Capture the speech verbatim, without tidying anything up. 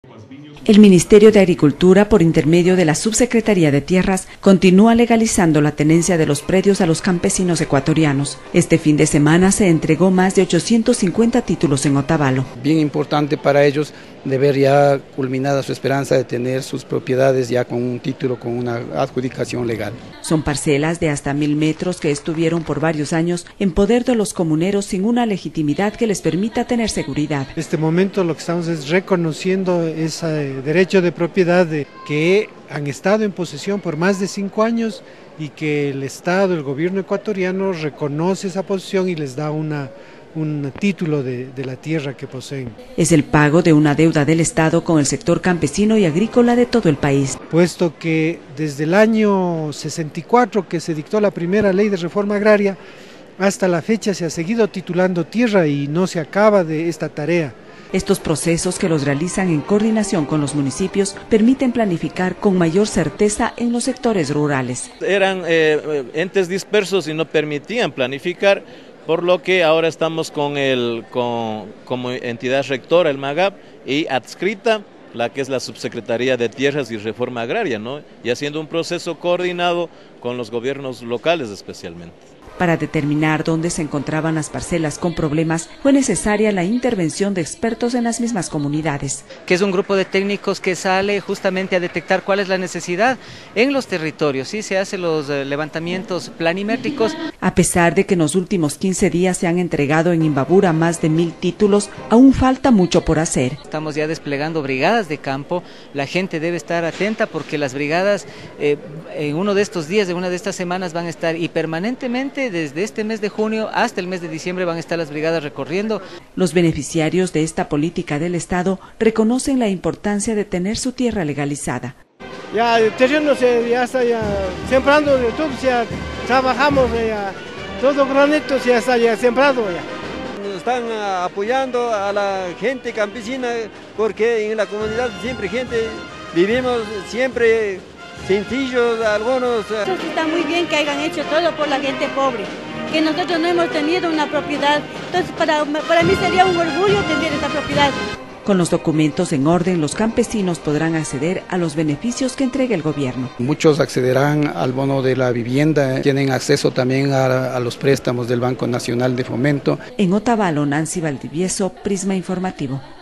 El Ministerio de Agricultura, por intermedio de la Subsecretaría de Tierras, continúa legalizando la tenencia de los predios a los campesinos ecuatorianos. Este fin de semana se entregó más de ochocientos cincuenta títulos en Otavalo. Bien importante para ellos de ver ya culminada su esperanza de tener sus propiedades ya con un título, con una adjudicación legal. Son parcelas de hasta mil metros que estuvieron por varios años en poder de los comuneros sin una legitimidad que les permita tener seguridad. En este momento lo que estamos es reconociendo ese derecho de propiedad de que han estado en posesión por más de cinco años y que el Estado, el gobierno ecuatoriano reconoce esa posesión y les da una un título de, de la tierra que poseen. Es el pago de una deuda del Estado con el sector campesino y agrícola de todo el país. Puesto que desde el año sesenta y cuatro que se dictó la primera ley de reforma agraria, hasta la fecha se ha seguido titulando tierra y no se acaba de esta tarea. Estos procesos, que los realizan en coordinación con los municipios, permiten planificar con mayor certeza en los sectores rurales. Eran eh, entes dispersos y no permitían planificar, por lo que ahora estamos con el, con, como entidad rectora, el MAGAP, y adscrita la que es la Subsecretaría de Tierras y Reforma Agraria, ¿no? Y haciendo un proceso coordinado con los gobiernos locales especialmente. Para determinar dónde se encontraban las parcelas con problemas, fue necesaria la intervención de expertos en las mismas comunidades. Que es un grupo de técnicos que sale justamente a detectar cuál es la necesidad en los territorios, ¿sí? Se hacen los levantamientos planimétricos. A pesar de que en los últimos quince días se han entregado en Imbabura más de mil títulos, aún falta mucho por hacer. Estamos ya desplegando brigadas de campo, la gente debe estar atenta porque las brigadas eh, en uno de estos días, en una de estas semanas van a estar y permanentemente desde este mes de junio hasta el mes de diciembre van a estar las brigadas recorriendo. Los beneficiarios de esta política del Estado reconocen la importancia de tener su tierra legalizada. Ya el terreno se, ya está ya sembrando de todo, ya trabajamos, ya todo granito ya está ya sembrado ya. Nos están apoyando a la gente campesina porque en la comunidad siempre gente vivimos siempre sencillos, algunos. Está muy bien que hayan hecho todo por la gente pobre, que nosotros no hemos tenido una propiedad, entonces para, para mí sería un orgullo tener esta propiedad. Con los documentos en orden, los campesinos podrán acceder a los beneficios que entrega el gobierno. Muchos accederán al bono de la vivienda, tienen acceso también a, a los préstamos del Banco Nacional de Fomento. En Otavalo, Nancy Valdivieso, Prisma Informativo.